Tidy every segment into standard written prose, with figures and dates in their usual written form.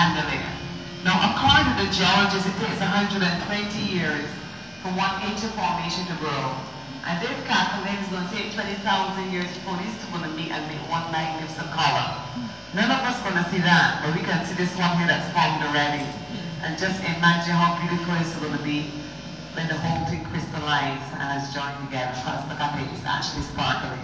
handling. Now, according to the geologists, it takes 120 years for one ancient formation to grow. And they've calculated it's going to take 20,000 years for these two going to meet and make one magnificent color. None of us going to see that, but we can see this one here that's formed already. And just imagine how beautiful it's going to be when the whole thing crystallizes and is joined together. Because look at it, it's actually sparkling.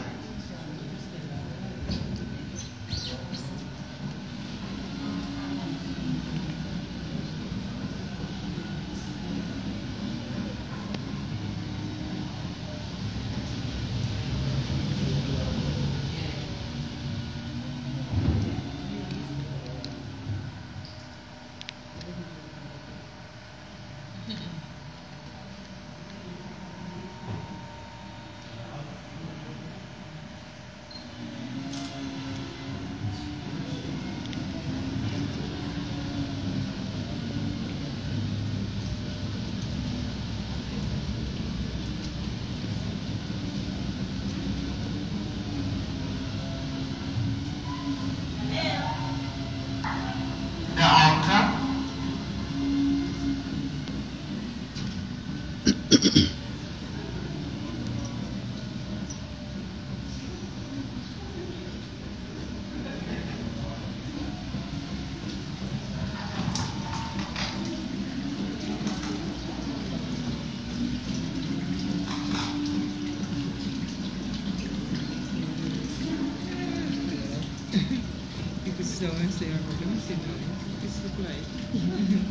So I say, I'm going to say no. It's the play.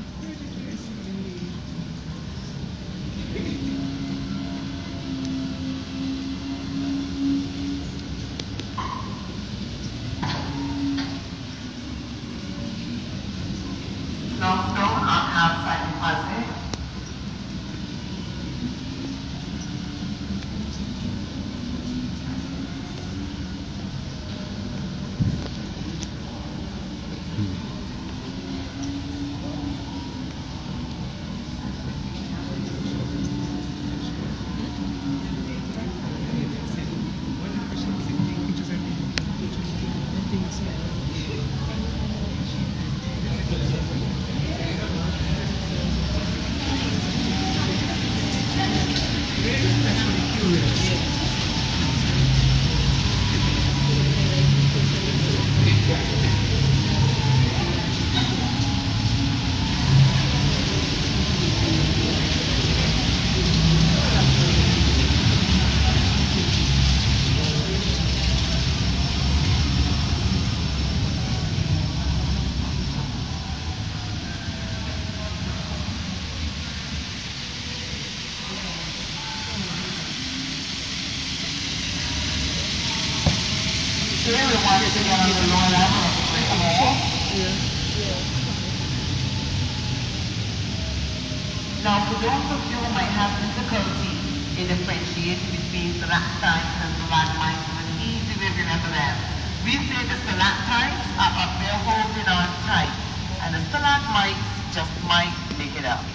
Now, for those of you who might have difficulty in differentiating between stalactites and stalagmites, it's an easy way to remember them. We say the stalactites are up there holding on tight, and the stalagmites just might make it up.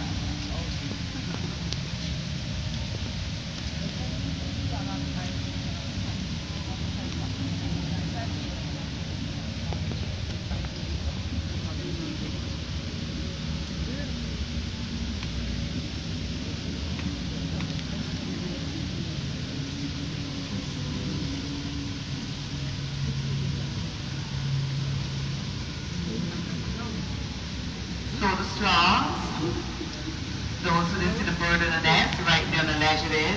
So the straws, those who didn't see the bird in the nest, right there on the ledge it is.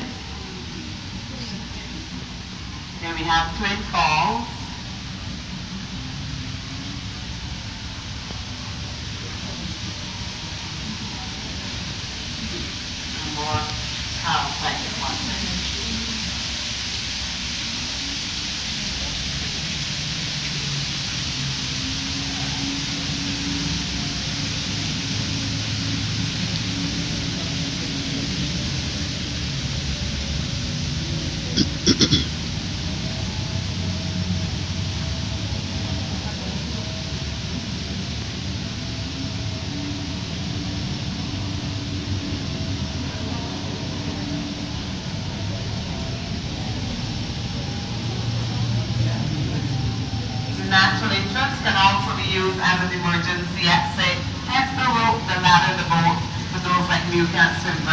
Here we have twin falls. And more house like this one. you can't swim